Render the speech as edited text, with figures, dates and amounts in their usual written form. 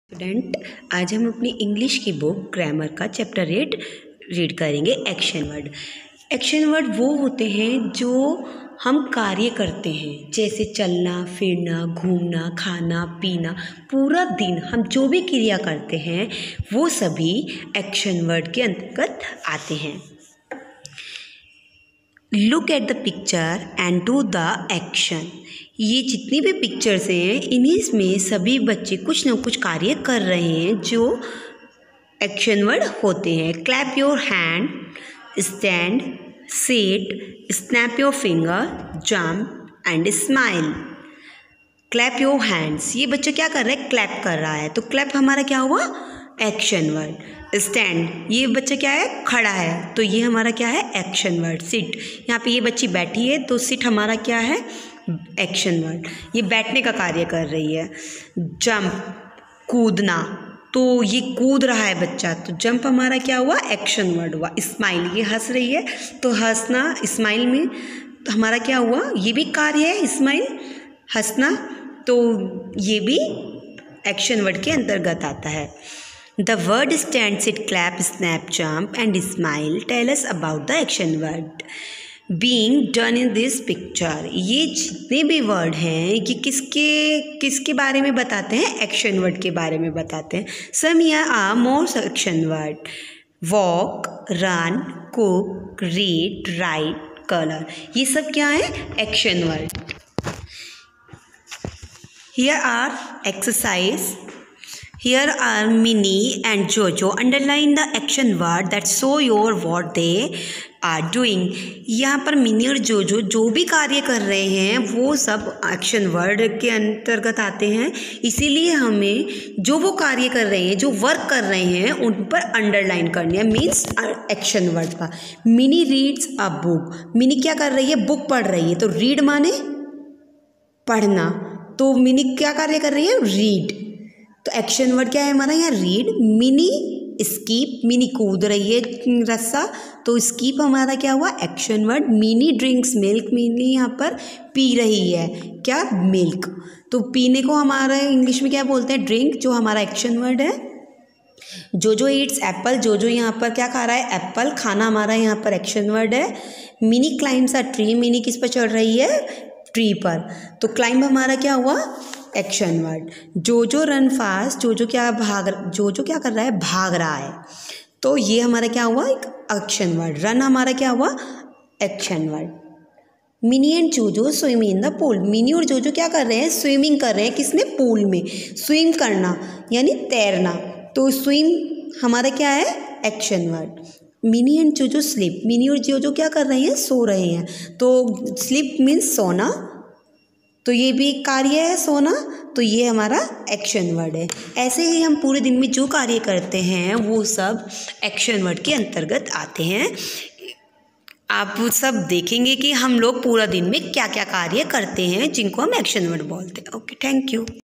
Student, आज हम अपनी इंग्लिश की बुक ग्रामर का चैप्टर 8 रीड करेंगे। Action word. एक्शन वर्ड वो होते हैं जो हम कार्य करते हैं, जैसे चलना, फिरना, घूमना, खाना, पीना। पूरा दिन हम जो भी क्रिया करते हैं वो सभी एक्शन वर्ड के अंतर्गत आते हैं। Look at the picture and do the action. ये जितनी भी पिक्चर्स हैं इन्हीं में सभी बच्चे कुछ ना कुछ कार्य कर रहे हैं जो एक्शन वर्ड होते हैं। Clap your hand, stand, sit, snap your finger, jump and smile. Clap your hands, ये बच्चा क्या कर रहा है? क्लैप कर रहा है, तो क्लैप हमारा क्या हुआ? Action word. स्टैंड, ये बच्चा क्या है? खड़ा है, तो ये हमारा क्या है? Action word. सिट, यहाँ पे ये बच्ची बैठी है तो सिट हमारा क्या है? एक्शन वर्ड, ये बैठने का कार्य कर रही है। जंप, कूदना, तो ये कूद रहा है बच्चा, तो जंप हमारा क्या हुआ? एक्शन वर्ड हुआ। स्माइल, ये हंस रही है तो हंसना, स्माइल में तो हमारा क्या हुआ? ये भी कार्य है, स्माइल, हंसना, तो ये भी एक्शन वर्ड के अंतर्गत आता है। The word stand, sit, clap, snap, jump and smile tell us about the action word being done in this picture. ये जितने भी वर्ड हैं ये किसके बारे में बताते हैं? एक्शन वर्ड के बारे में बताते हैं। Some here are more action word: walk, run, cook, read, write, colour. ये सब क्या है? Action word. Here are exercise. Here are Minnie and Jojo. Underline the action word that show your what they are doing. यहाँ पर mini और जोजो जो भी कार्य कर रहे हैं वो सब एक्शन वर्ड के अंतर्गत आते हैं, इसीलिए हमें जो वो कार्य कर रहे हैं, जो वर्क कर रहे हैं, उन पर अंडरलाइन करनी है, मीन्स एक्शन वर्ड का। Minnie reads a book, Minnie क्या कर रही है? बुक पढ़ रही है, तो रीड माने पढ़ना, तो मिनी क्या कार्य कर रही है? रीड, तो एक्शन वर्ड क्या है हमारा यहाँ? रीड। मिनी स्कीप, मिनी कूद रही है रस्सा, तो स्कीप हमारा क्या हुआ? Action word. Minnie drinks milk, Minnie यहाँ पर पी रही है क्या? मिल्क, तो पीने को हमारा इंग्लिश में क्या बोलते हैं? ड्रिंक, जो हमारा एक्शन वर्ड है। जोजो ईट्स एप्पल, जोजो यहाँ पर क्या खा रहा है? एप्पल, खाना हमारा यहाँ पर एक्शन वर्ड है। Mini climbs a tree, Mini किस पर चढ़ रही है? ट्री पर, तो क्लाइंब हमारा क्या हुआ? Action word. Jojo run fast, Jojo क्या कर रहा है? भाग रहा है, तो ये हमारा क्या हुआ? एक एक्शन वर्ड। रन हमारा क्या हुआ? Action word. Mini and Jojo swim in the pool, Mini और जोजो क्या कर रहे हैं? स्विमिंग कर रहे हैं, किसने? पूल में। स्विम करना यानी तैरना, तो स्विम हमारा क्या है? Action word. Mini and Jojo sleep, Mini और जोजो क्या कर रहे हैं? सो रहे हैं, तो स्लीप मीन्स सोना, तो ये भी कार्य है सोना, तो ये हमारा एक्शन वर्ड है। ऐसे ही हम पूरे दिन में जो कार्य करते हैं वो सब एक्शन वर्ड के अंतर्गत आते हैं। आप सब देखेंगे कि हम लोग पूरा दिन में क्या क्या कार्य करते हैं जिनको हम एक्शन वर्ड बोलते हैं। Okay, thank you.